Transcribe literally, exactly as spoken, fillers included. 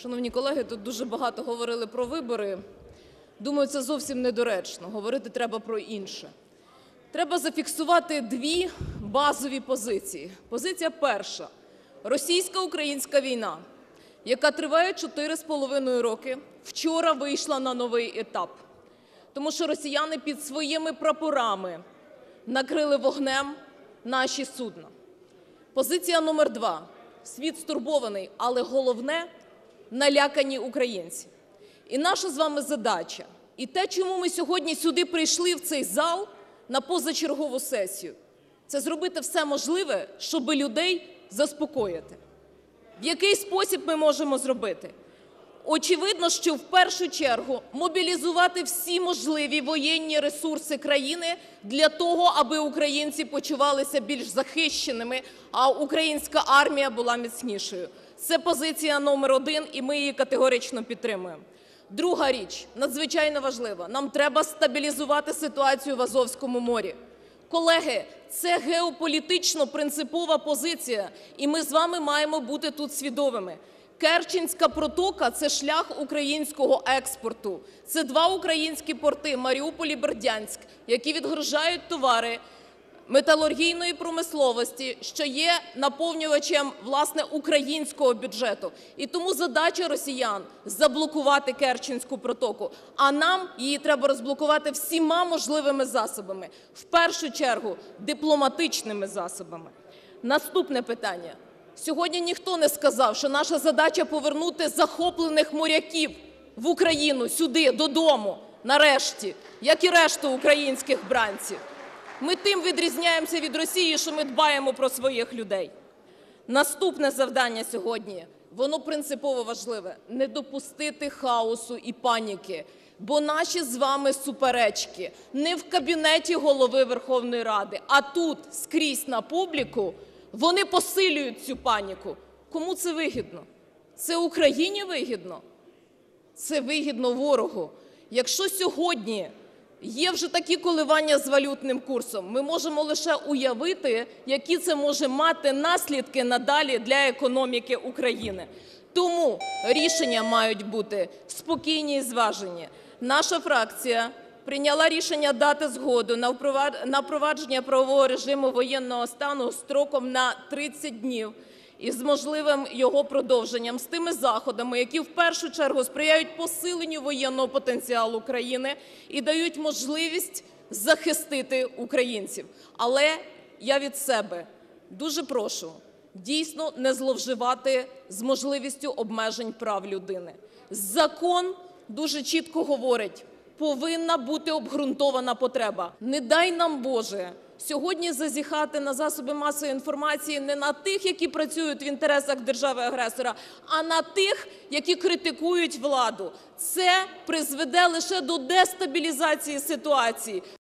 Шановні колеги, тут дуже багато говорили про вибори. Думаю, це зовсім недоречно. Говорити треба про інше. Треба зафіксувати дві базові позиції. Позиція перша. Російсько-українська війна, яка триває чотири з половиною роки, вчора вийшла на новий етап. Тому що росіяни під своїми прапорами накрили вогнем наші судна. Позиція номер два. Світ стурбований, але головне – налякані українці. І наша з вами задача, і те, чому ми сьогодні сюди прийшли в цей зал на позачергову сесію, це зробити все можливе, щоб людей заспокоїти. В який спосіб ми можемо зробити? Очевидно, що в першу чергу мобілізувати всі можливі воєнні ресурси країни для того, аби українці почувалися більш захищеними, а українська армія була міцнішою. Це позиція номер один, і ми її категорично підтримуємо. Друга річ, надзвичайно важлива. Нам треба стабілізувати ситуацію в Азовському морі. Колеги, це геополітично принципова позиція, і ми з вами маємо бути тут свідомими. Керченська протока – це шлях українського експорту. Це два українські порти – Маріуполь і Бердянськ, які відгружають товари металургійної промисловості, що є наповнювачем, власне, українського бюджету. І тому задача росіян – заблокувати Керченську протоку, а нам її треба розблокувати всіма можливими засобами. В першу чергу – дипломатичними засобами. Наступне питання. Сьогодні ніхто не сказав, що наша задача – повернути захоплених моряків в Україну, сюди, додому, нарешті, як і решту українських бранців. Ми тим відрізняємося від Росії, що ми дбаємо про своїх людей. Наступне завдання сьогодні, воно принципово важливе – не допустити хаосу і паніки. Бо наші з вами суперечки не в кабінеті Голови Верховної Ради, а тут, скрізь на публіку, вони посилюють цю паніку. Кому це вигідно? Це Україні вигідно? Це вигідно ворогу. Якщо сьогодні є вже такі коливання з валютним курсом, ми можемо лише уявити, які це може мати наслідки надалі для економіки України. Тому рішення мають бути спокійні і зважені. Наша фракція прийняла рішення дати згоду на впровадження правового режиму воєнного стану строком на тридцять днів із можливим його продовженням, з тими заходами, які в першу чергу сприяють посиленню воєнного потенціалу країни і дають можливість захистити українців. Але я від себе дуже прошу дійсно не зловживати з можливістю обмежень прав людини. Закон дуже чітко говорить: повинна бути обґрунтована потреба. Не дай нам, Боже, сьогодні зазіхати на засоби масової інформації не на тих, які працюють в інтересах держави-агресора, а на тих, які критикують владу. Це призведе лише до дестабілізації ситуації.